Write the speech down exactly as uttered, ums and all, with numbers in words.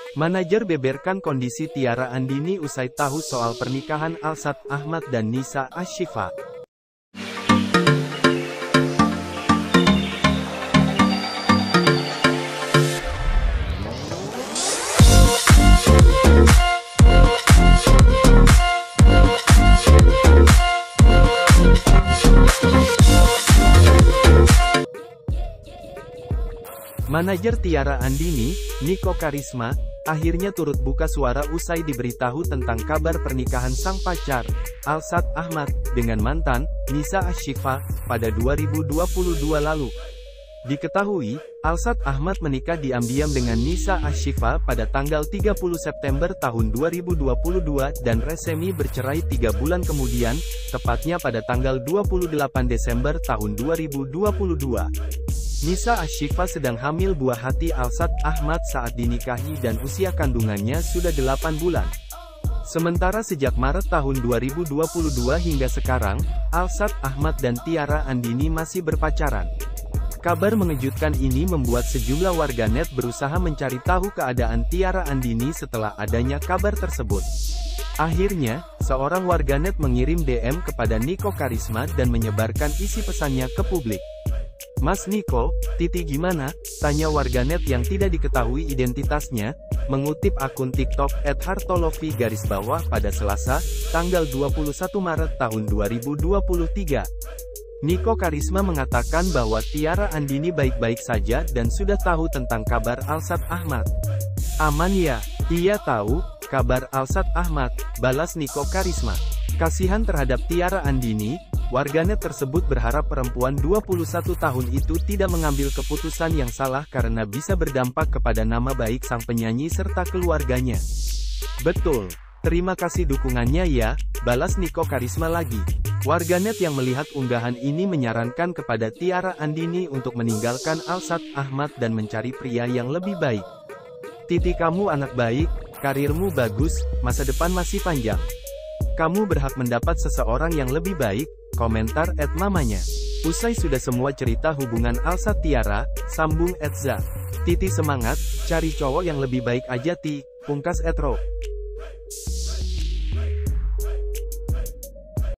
Manajer beberkan kondisi Tiara Andini usai tahu soal pernikahan Alsat Ahmad dan Nisa Ashifa. Manajer Tiara Andini, Niko Karisma, akhirnya turut buka suara usai diberitahu tentang kabar pernikahan sang pacar, Alsat Ahmad, dengan mantan, Nisa Ashifa, pada dua ribu dua puluh dua lalu. Diketahui, Alsat Ahmad menikah diam-diam dengan Nisa Ashifa pada tanggal tiga puluh September tahun dua ribu dua puluh dua dan resmi bercerai tiga bulan kemudian, tepatnya pada tanggal dua puluh delapan Desember tahun dua ribu dua puluh dua. Nisa Ashifa sedang hamil buah hati Alsat Ahmad saat dinikahi dan usia kandungannya sudah delapan bulan. Sementara sejak Maret tahun dua ribu dua puluh dua hingga sekarang, Alsat Ahmad dan Tiara Andini masih berpacaran. Kabar mengejutkan ini membuat sejumlah warganet berusaha mencari tahu keadaan Tiara Andini setelah adanya kabar tersebut. Akhirnya, seorang warganet mengirim D M kepada Niko Karisma dan menyebarkan isi pesannya ke publik. "Mas Niko, Titi gimana?" tanya warganet yang tidak diketahui identitasnya, mengutip akun TikTok et hartolovi garis bawah pada Selasa, tanggal dua puluh satu Maret tahun dua ribu dua puluh tiga. Niko Karisma mengatakan bahwa Tiara Andini baik-baik saja dan sudah tahu tentang kabar Alsat Ahmad. "Aman ya? Iya tahu, kabar Alsat Ahmad," balas Niko Karisma. Kasihan terhadap Tiara Andini, warganet tersebut berharap perempuan dua puluh satu tahun itu tidak mengambil keputusan yang salah karena bisa berdampak kepada nama baik sang penyanyi serta keluarganya. "Betul. Terima kasih dukungannya ya," balas Niko Karisma lagi. Warganet yang melihat unggahan ini menyarankan kepada Tiara Andini untuk meninggalkan Alsat Ahmad dan mencari pria yang lebih baik. "Titi, kamu anak baik, karirmu bagus, masa depan masih panjang. Kamu berhak mendapat seseorang yang lebih baik," komentar et mamanya. Usai sudah semua cerita hubungan Alsat Tiara, sambung Etza. "Titi semangat, cari cowok yang lebih baik aja Ti," pungkas Etro.